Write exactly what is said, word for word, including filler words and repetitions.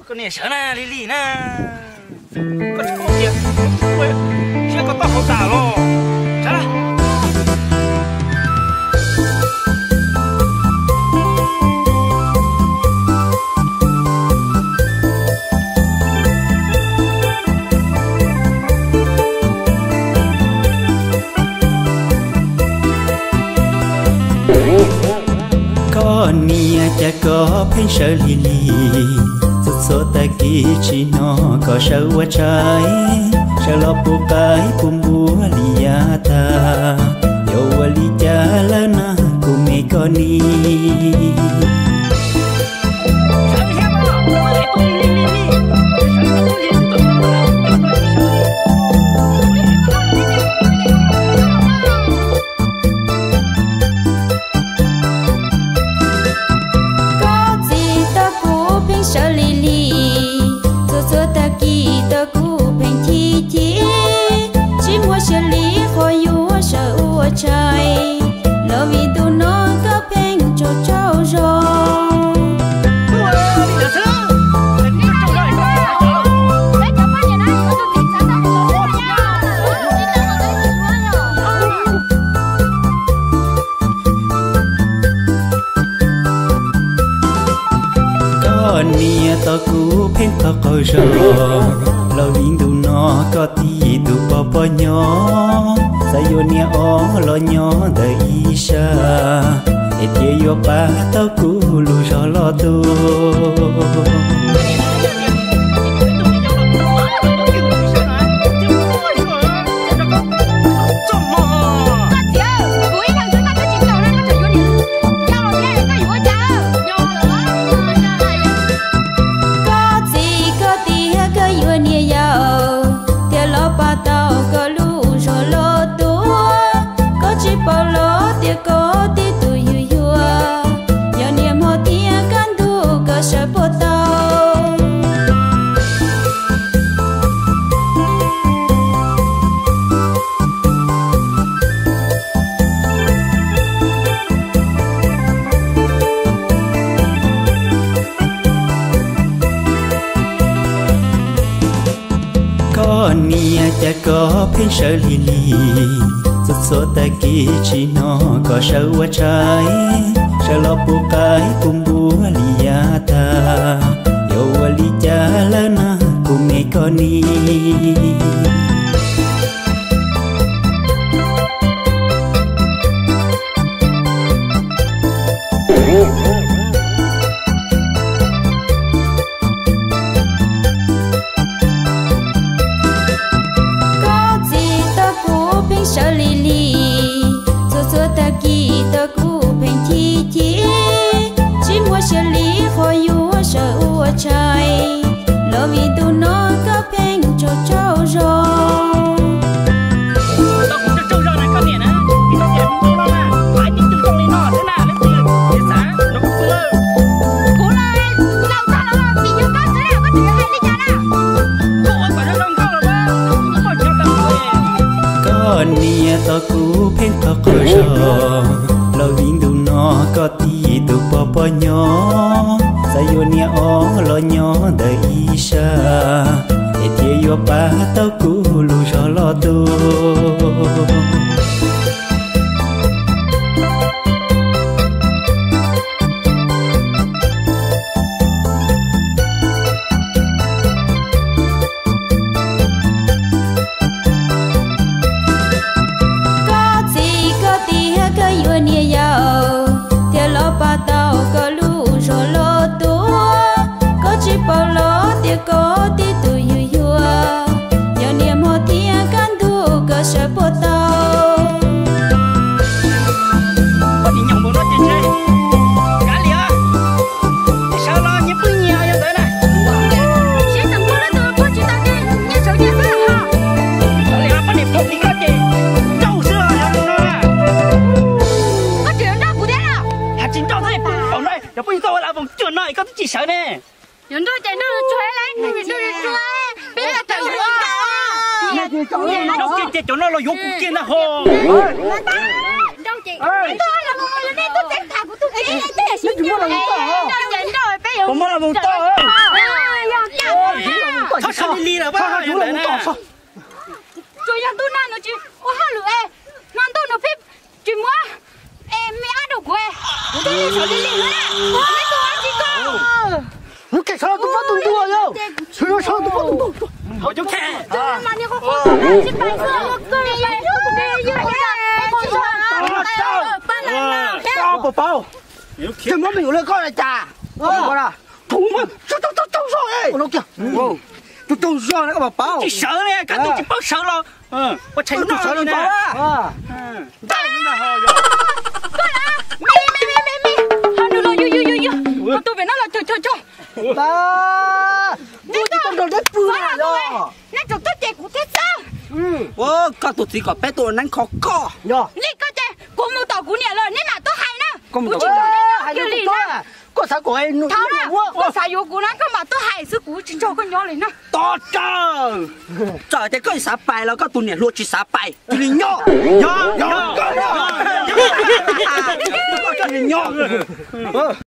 cái này sợ na lì lì na có chỗ kia sẽ có tao hậu tả lo chả là con nia cha có phên sợ lì lì chút số ta kia chỉ nó có sợ quá trái sợ lo bu cái bùm bùa lì ya ta yêu lì cha la na cùng mẹ con ni trai lỡ vì tụi nó có phèn cho cháu rồi con nia tao cú phèn tao coi rồi lỡ vì tụi nó có tí tụi bò bò nhỏ sayo nia o lo nhỏ đời isa et ye yo pa tao cu lu cho lo tu con nia cha có phên sợ lì lì chút số ta kia chỉ nó có sợ quá trái sợ lo bu cái bùm bùa lì ya ta yêu lì cha la na cùng mẹ con ni sợ lì lì rồi rồi ta kỳ ta cú phèn chi chi chỉ mua sợ lì khỏi yêu sợ u trai lỡ vì tụi nó có phèn cho cháu rồi tao cũng cho cháu rồi này con nhỉ nè thì tao nhảy không đâu à phải tính từ trong đi nọ thế nào lên tiền để sáng nó cũng vừa cố lên lâu ta nó vì như con thế nào có chuyện hay đi cha nào cô ơi phải nó không không rồi ba nó phải cho tao con nia tao cú phèn tao coi rồi lo vinh tụi nó có tí tụi bò bò nhỏ sayo nia o lo nhỏ đời isa et ye yo pa tao cú lu cho lo tu có tí tụi yêu yêu giờ niềm hồ thiên can thu cơ sở bộ tàu có gì nhộng bộ nó trên đây cá lìa để sao lo nhấp bưởi nhiều như thế này sẽ tầm cô lên tôi chỉ tao đi nhớ số nhớ số hả cá lìa bắt đẹp không đi cá chị trâu xưa là nó có chuyện đó cụ thế nào hạt chính trâu thôi còn đây giờ bây giờ là vùng chuyện này có chỉ sợ nè những đôi chạy nó chuối lấy những đôi chuối biết là thằng nó đâu kia chỗ nó là vô kia là hồ đâu chị tôi là một người đi tôi tránh thằng của tôi kia thế là xin nhau đâu chạy rồi bây giờ không muốn là vùng to 他是你了吧？原来呢？ rồi nhà tôi nào nó chứ ô ha lửa em non tôi nó phép chỉ mua em mẹ ăn được quê tôi đi sợ đi liền nữa mấy tôi ăn gì cơ nó cái sao tôi bắt tung tua đâu sao sao tôi bắt tung tua họ chống khe mà nếu có con xin bài xưa tôi đi đi đi đi bao bao bao cái món mình lấy con là trà con à thùng mà sao sao sao sao ấy nó kìa tôi tôi sao nó có bảo bao chỉ sợ nè cả tôi chỉ bao sợ lo ừ có chạy nó sợ nè à đây nó là con à mẹ mẹ mẹ mẹ mẹ họ đưa rồi yo yo yo yo tôi về nó là trời trời trời ta tôi chỉ còn đồ đất bừa rồi nãy chúng tôi chạy của thế sao ô có tụi thì có bé tụi nó khó co nhờ lý có chạy của mua tàu của nhà rồi nên là tôi hay nè có một hay là tôi à có sao của em tháo ra có sao vô của nó có mà tôi hay sức của chính cho con nhỏ này nè to trời trời thế có sao bài là có tụi này luôn chỉ sao bài tụi này nhỏ nhỏ nhỏ nhỏ nhỏ nhỏ